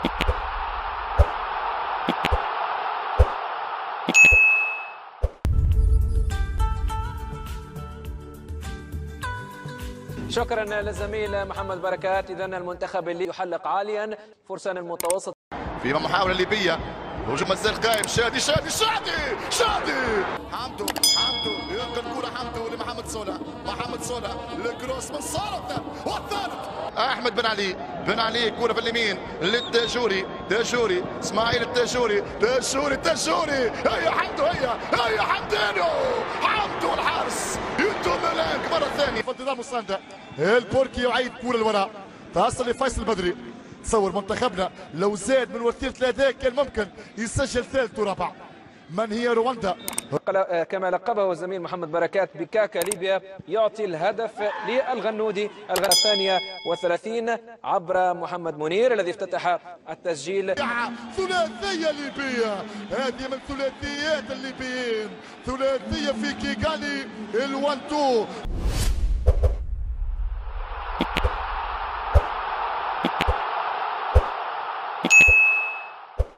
شكرا للزميل محمد بركات. إذن المنتخب اللي يحلق عاليا فرسان المتوسط في محاولة ليبية، هجوم مازال قائم. شادي شادي شادي شادي حمدو يلقى الكرة حمدو لمحمد صلح. محمد صلح الكروس من صالح والثالث احمد بن علي كرة في اليمين للتاجوري اسماعيل التاجوري هيا حمدو هيا حمدو الحارس يوتو ملانك مرة ثانية في انتظار مساندة. البوركي يعيد كرة لوراء تصل لفيصل البدري. تصور منتخبنا لو زاد من وتيرة الأداء كان ممكن يسجل ثالث ورابع. من هي رواندا؟ كما لقبه الزميل محمد بركات بكاكا ليبيا، يعطي الهدف للغنودي الثانية 30 عبر محمد منير الذي افتتح التسجيل. ثلاثية ليبية، هذه من ثلاثيات الليبيين، ثلاثية في كيغالي ال1-2.